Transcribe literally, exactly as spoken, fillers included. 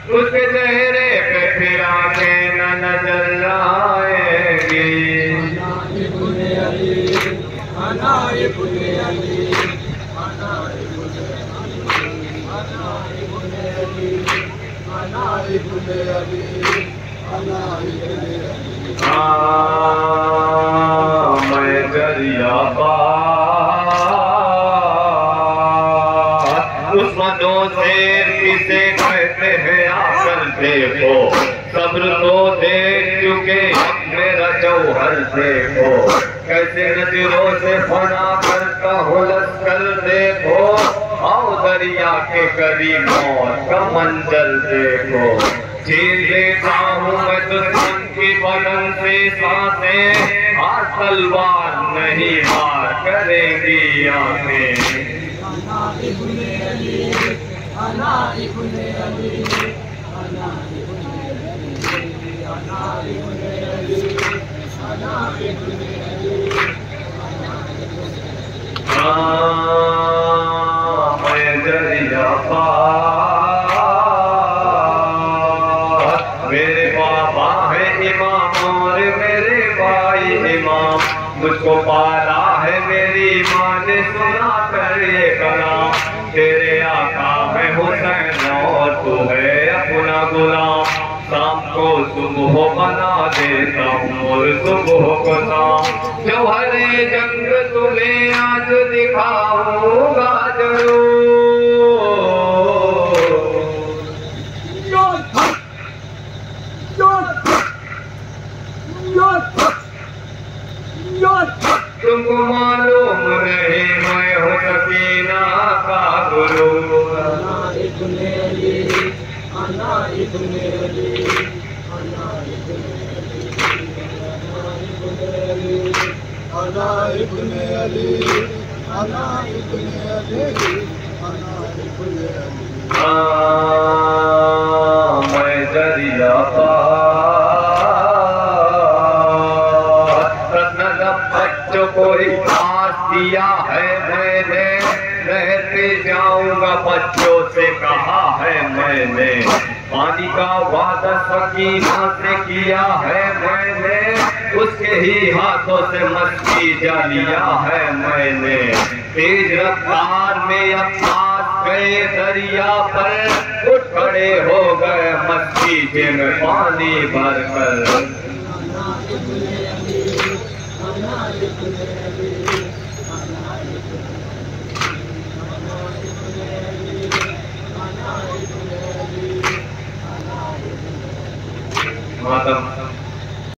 उसके चेहरे पे फिर आंखें न नजर आएगी। हाँ मैं दरिया दुश्मनों से किसे कहते हैं आकर देखो, सब्र तो देख चुके मेरा जौहर देखो, कैसे नजरों से फना करता हूँ लश्कर देखो, आओ दरिया के करीब मौत का मंजर देखो, छीन लेता हूँ मैं दुश्मन की बदन से सांसें, आज तलवार नहीं मार करेंगी आंखें। मैं दरिया पार, मेरे बाबा है इमाम और मेरे भाई इमाम, मुझको पाला है मेरी माँ ने सुना कर ये कलाम, तेरे आका है हुसैन और तू है अपना गुलाम, शाम को सुबह बना देता हूँ और सुबह को शाम, जौहरे जंग तुम्हें आज दिखाऊंगा जरूर। तुमको मालूम नहीं मैं हूँ सकीना का गुरु, मैं दरिया बच्चों को इख्तियार दिया है मैंने, रहते जाऊंगा बच्चों से कहा है मैंने, पानी का वादा सकीना से किया है मैंने, उसके ही हाथों से मस्ती जा लिया है मैंने, तेज रफ्तार में अब्बास गए दरिया पर, उठ खड़े हो गए मस्ती में पानी भरकर। मातम